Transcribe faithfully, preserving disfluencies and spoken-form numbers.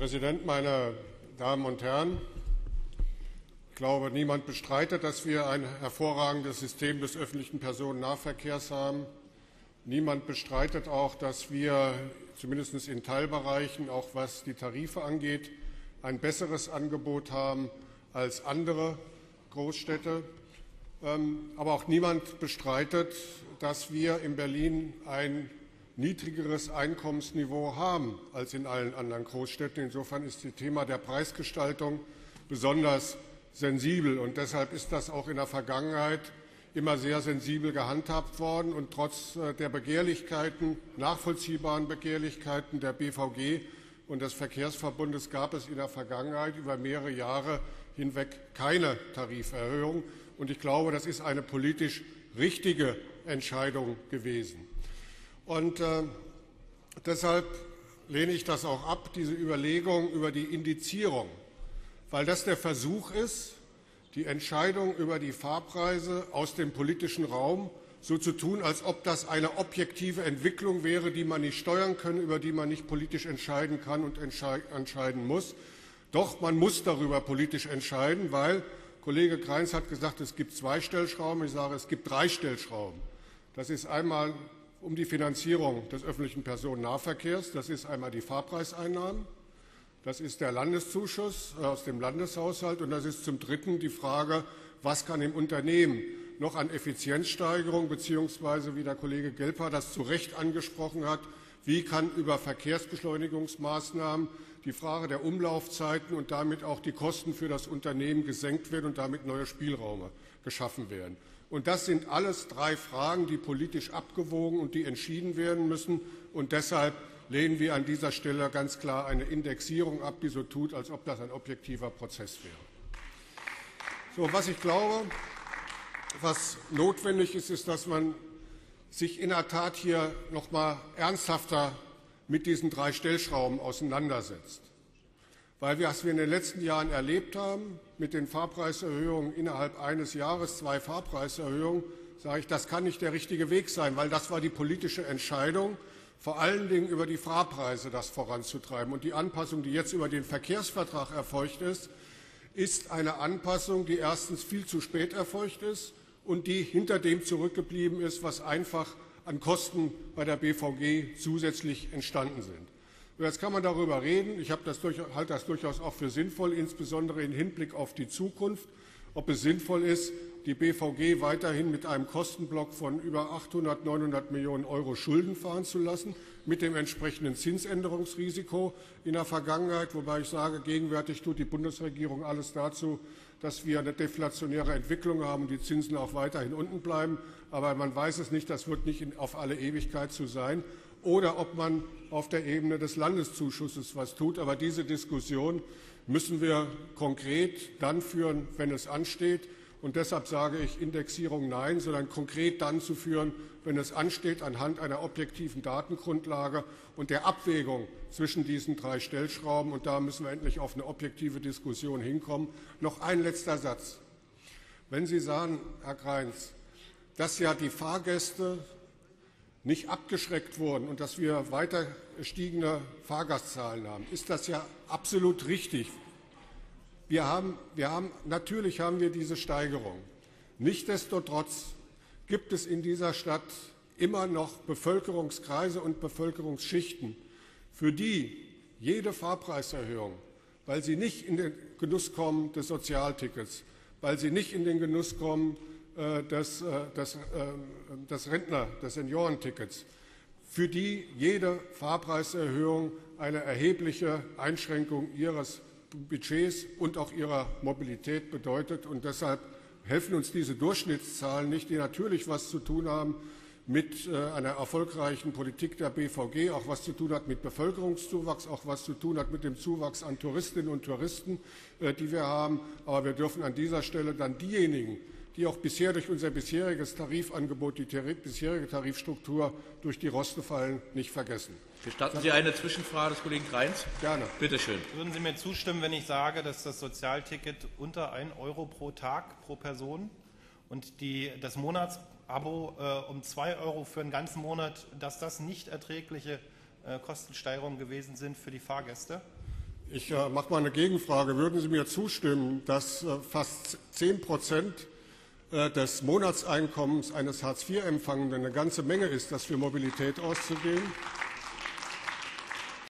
Präsident, meine Damen und Herren! Ich glaube, niemand bestreitet, dass wir ein hervorragendes System des öffentlichen Personennahverkehrs haben. Niemand bestreitet auch, dass wir zumindest in Teilbereichen, auch was die Tarife angeht, ein besseres Angebot haben als andere Großstädte. Aber auch niemand bestreitet, dass wir in Berlin ein niedrigeres Einkommensniveau haben als in allen anderen Großstädten. Insofern ist das Thema der Preisgestaltung besonders sensibel. Und deshalb ist das auch in der Vergangenheit immer sehr sensibel gehandhabt worden. Und trotz der Begehrlichkeiten, nachvollziehbaren Begehrlichkeiten der B V G und des Verkehrsverbundes gab es in der Vergangenheit über mehrere Jahre hinweg keine Tariferhöhung. Und ich glaube, das ist eine politisch richtige Entscheidung gewesen. Und äh, deshalb lehne ich das auch ab, diese Überlegung über die Indizierung, weil das der Versuch ist, die Entscheidung über die Fahrpreise aus dem politischen Raum so zu tun, als ob das eine objektive Entwicklung wäre, die man nicht steuern kann, über die man nicht politisch entscheiden kann und entscheiden muss. Doch man muss darüber politisch entscheiden, weil Kollege Kreins hat gesagt, es gibt zwei Stellschrauben. Ich sage, es gibt drei Stellschrauben. Das ist einmal um die Finanzierung des öffentlichen Personennahverkehrs. Das ist einmal die Fahrpreiseinnahmen. Das ist der Landeszuschuss aus dem Landeshaushalt. Und das ist zum Dritten die Frage, was kann im Unternehmen noch an Effizienzsteigerung, beziehungsweise, wie der Kollege Gelper das zu Recht angesprochen hat, wie kann über Verkehrsbeschleunigungsmaßnahmen die Frage der Umlaufzeiten und damit auch die Kosten für das Unternehmen gesenkt werden und damit neue Spielräume geschaffen werden. Und das sind alles drei Fragen, die politisch abgewogen und die entschieden werden müssen. Und deshalb lehnen wir an dieser Stelle ganz klar eine Indexierung ab, die so tut, als ob das ein objektiver Prozess wäre. So, was ich glaube, was notwendig ist, ist, dass man sich in der Tat hier noch mal ernsthafter mit diesen drei Stellschrauben auseinandersetzt. Weil wir, was wir in den letzten Jahren erlebt haben, mit den Fahrpreiserhöhungen innerhalb eines Jahres, zwei Fahrpreiserhöhungen, sage ich, das kann nicht der richtige Weg sein, weil das war die politische Entscheidung, vor allen Dingen über die Fahrpreise das voranzutreiben. Und die Anpassung, die jetzt über den Verkehrsvertrag erfolgt ist, ist eine Anpassung, die erstens viel zu spät erfolgt ist und die hinter dem zurückgeblieben ist, was einfach an Kosten bei der B V G zusätzlich entstanden sind. Jetzt kann man darüber reden. Ich halte das durchaus auch für sinnvoll, insbesondere im Hinblick auf die Zukunft, ob es sinnvoll ist, die B V G weiterhin mit einem Kostenblock von über achthundert, neunhundert Millionen Euro Schulden fahren zu lassen, mit dem entsprechenden Zinsänderungsrisiko in der Vergangenheit. Wobei ich sage, gegenwärtig tut die Bundesregierung alles dazu, dass wir eine deflationäre Entwicklung haben und die Zinsen auch weiterhin unten bleiben. Aber man weiß es nicht, das wird nicht auf alle Ewigkeit so sein. Oder ob man auf der Ebene des Landeszuschusses was tut. Aber diese Diskussion müssen wir konkret dann führen, wenn es ansteht. Und deshalb sage ich Indexierung nein, sondern konkret dann zu führen, wenn es ansteht, anhand einer objektiven Datengrundlage und der Abwägung zwischen diesen drei Stellschrauben. Und da müssen wir endlich auf eine objektive Diskussion hinkommen. Noch ein letzter Satz. Wenn Sie sagen, Herr Kreins, dass ja die Fahrgäste nicht abgeschreckt wurden und dass wir weiter gestiegene Fahrgastzahlen haben, ist das ja absolut richtig. Wir haben, wir haben, natürlich haben wir diese Steigerung. Nichtsdestotrotz gibt es in dieser Stadt immer noch Bevölkerungskreise und Bevölkerungsschichten, für die jede Fahrpreiserhöhung, weil sie nicht in den Genuss kommen des Sozialtickets, weil sie nicht in den Genuss kommen äh, des, äh, des, äh, des Rentner-, des Seniorentickets, für die jede Fahrpreiserhöhung eine erhebliche Einschränkung ihres Budgets und auch ihrer Mobilität bedeutet. Und deshalb helfen uns diese Durchschnittszahlen nicht, die natürlich was zu tun haben mit einer erfolgreichen Politik der B V G, auch was zu tun hat mit Bevölkerungszuwachs, auch was zu tun hat mit dem Zuwachs an Touristinnen und Touristen, die wir haben. Aber wir dürfen an dieser Stelle dann diejenigen, die auch bisher durch unser bisheriges Tarifangebot, die bisherige Tarifstruktur durch die Roste fallen, nicht vergessen. Gestatten Sie eine Zwischenfrage des Kollegen Kreins? Gerne. Bitte schön. Würden Sie mir zustimmen, wenn ich sage, dass das Sozialticket unter ein Euro pro Tag pro Person und die, das Monatsabo äh, um zwei Euro für einen ganzen Monat, dass das nicht erträgliche äh, Kostensteigerungen gewesen sind für die Fahrgäste? Ich äh, mache mal eine Gegenfrage. Würden Sie mir zustimmen, dass äh, fast zehn Prozent äh, des Monatseinkommens eines Hartz vier Empfangenden eine ganze Menge ist, das für Mobilität auszugeben?